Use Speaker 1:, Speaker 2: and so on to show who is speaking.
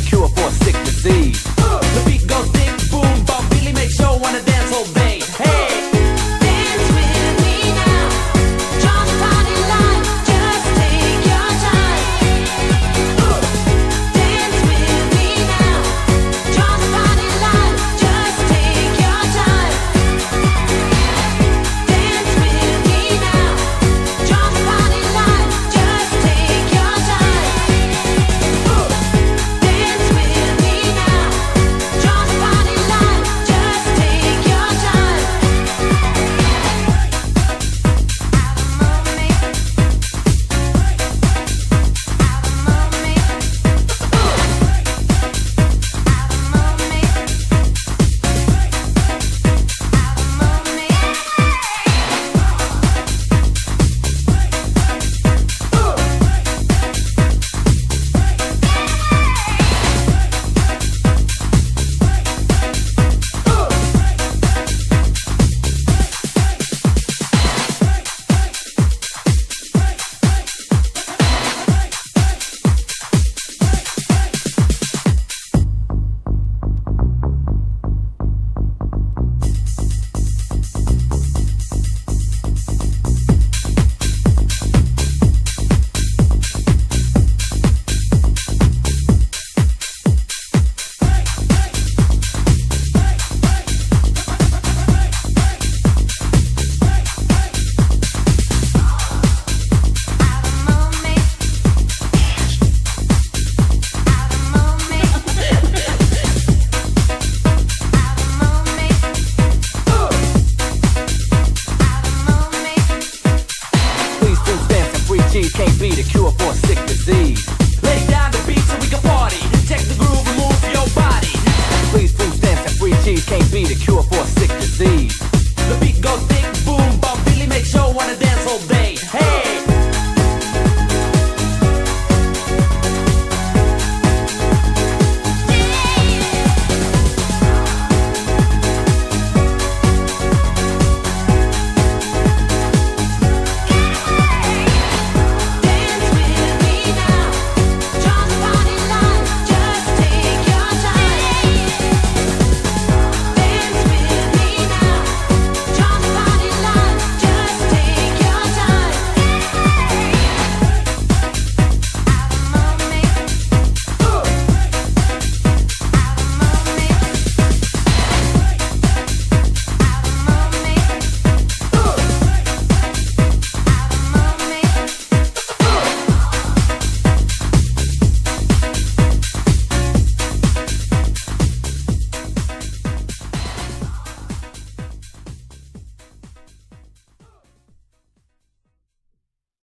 Speaker 1: cure for a sick disease. The beat goes ding, boom, bump, really makes you wanna dance all day. Hey!
Speaker 2: Dance with me now. Join the party line. Just take your time. Dance with me now. Join the party line. Just take your time. Dance with me now. Join the party line. Just take your time. Dance with me now. Join the party line. Just take your time.
Speaker 1: Please do dance and free cheese can't be the cure for a sick disease.